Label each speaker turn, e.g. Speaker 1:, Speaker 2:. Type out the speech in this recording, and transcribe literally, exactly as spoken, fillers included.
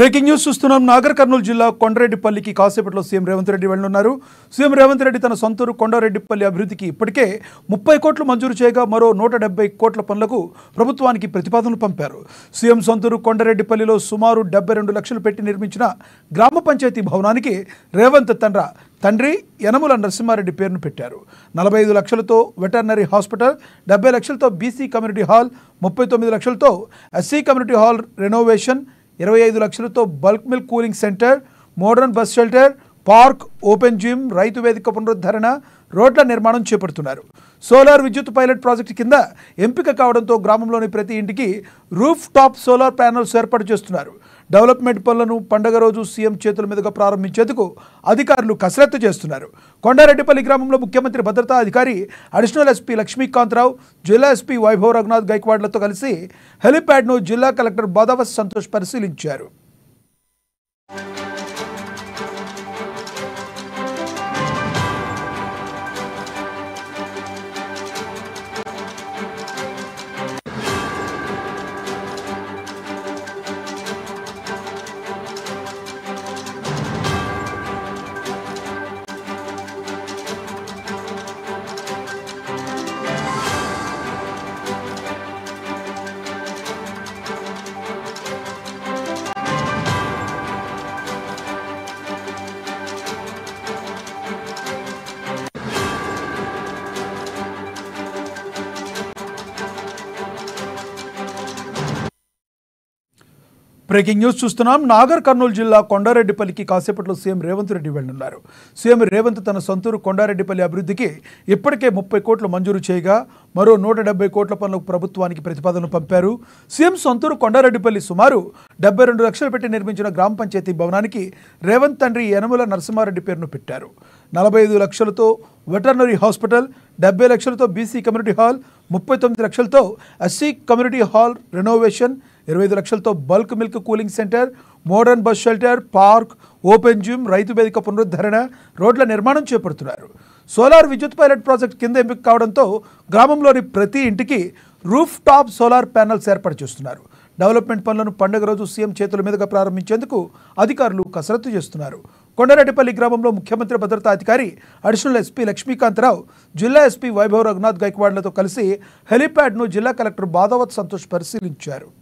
Speaker 1: Breaking news చూస్తున్నాం. నాగర్ కర్నూలు జిల్లా కొండరెడ్డిపల్లికి కాసేపట్లో సీఎం రేవంత్ రెడ్డి వెళ్లనున్నారు. సీఎం రేవంత్ రెడ్డి తన సొంతూరు కొండరెడ్డిపల్లి అభివృద్ధికి ఇప్పటికే ముప్పై కోట్లు మంజూరు చేయగా మరో నూట డెబ్బై కోట్ల పనులకు ప్రభుత్వానికి ప్రతిపాదనలు పంపారు. సీఎం సొంతూరు కొండరెడ్డిపల్లిలో సుమారు డెబ్బై రెండు లక్షలు పెట్టి నిర్మించిన గ్రామ పంచాయతీ భవనానికి రేవంత్ తండ్ర తండ్రి యనమల నరసింహారెడ్డి పేరును పెట్టారు. నలభై ఐదు లక్షలతో వెటర్నరీ హాస్పిటల్, డెబ్బై లక్షలతో బీసీ కమ్యూనిటీ హాల్, ముప్పై తొమ్మిది లక్షలతో ఎస్సీ కమ్యూనిటీ హాల్ రెనోవేషన్, ఇరవై ఐదు లక్షలతో bulk milk cooling centre, modern bus shelter, park, open gym, Rythu Vedika పునరుద్ధరణ, రోడ్ల నిర్మాణం చేపడుతున్నారు. సోలార్ విద్యుత్ పైలట్ ప్రాజెక్టు కింద ఎంపిక కావడంతో గ్రామంలోని ప్రతి ఇంటికి రూఫ్ టాప్ సోలార్ ప్యానెల్స్ ఏర్పాటు చేస్తున్నారు. డెవలప్మెంట్ పనులను పండగ రోజు సీఎం చేతుల మీదుగా ప్రారంభించేందుకు అధికారులు కసరత్తు చేస్తున్నారు. కొండారెడ్డిపల్లి గ్రామంలో ముఖ్యమంత్రి భద్రతా అధికారి అడిషనల్ ఎస్పీ లక్ష్మీకాంతరావు, జిల్లా ఎస్పీ వైభవ్ రఘునాథ్ గైక్వాడ్లతో కలిసి హెలిప్యాడ్ను జిల్లా కలెక్టర్ బాదావత్ సంతోష్ పరిశీలించారు. బ్రేకింగ్ న్యూస్ చూస్తున్నాం. నాగర్ కర్నూలు జిల్లా కొండారెడ్డిపల్లికి కాసేపట్లో సీఎం రేవంత్ రెడ్డి వెళ్లనున్నారు. సీఎం రేవంత్ తన సొంతూరు కొండారెడ్డిపల్లి అభివృద్ధికి ఇప్పటికే ముప్పై కోట్లు మంజూరు చేయగా మరో నూట డెబ్బై కోట్ల పనులకు ప్రభుత్వానికి ప్రతిపాదనలు పంపారు. సీఎం సొంతూరు కొండారెడ్డిపల్లి సుమారు డెబ్బై రెండు లక్షలు పెట్టి నిర్మించిన గ్రామ పంచాయతీ భవనానికి రేవంత్ తండ్రి యనమల నరసింహారెడ్డి పేరును పెట్టారు. నలభై ఐదు లక్షలతో వెటర్నరీ హాస్పిటల్, డెబ్బై లక్షలతో బీసీ కమ్యూనిటీ హాల్, ముప్పై తొమ్మిది లక్షలతో ఎస్సీ కమ్యూనిటీ హాల్ రెనోవేషన్, ఇరవై ఐదు లక్షలతో bulk milk cooling centre, modern bus shelter, park, open gym, Rythu Vedika పునరుద్ధరణ, రోడ్ల నిర్మాణం చేపడుతున్నారు. సోలార్ విద్యుత్ పైలట్ ప్రాజెక్ట్ కింద ఎంపిక కావడంతో గ్రామంలోని ప్రతి ఇంటికి రూఫ్ టాప్ సోలార్ ప్యానెల్స్ ఏర్పాటు చేస్తున్నారు. డెవలప్మెంట్ పనులను పండుగ రోజు సీఎం చేతుల మీదుగా ప్రారంభించేందుకు అధికారులు కసరత్తు చేస్తున్నారు. కొండారెడ్డిపల్లి గ్రామంలో ముఖ్యమంత్రి భద్రతా అధికారి అడిషనల్ ఎస్పీ లక్ష్మీకాంతరావు, జిల్లా ఎస్పీ వైభవ్ రఘునాథ్ గైక్వాడ్లతో కలిసి హెలిప్యాడ్ను జిల్లా కలెక్టర్ బాదావత్ సంతోష్ పరిశీలించారు.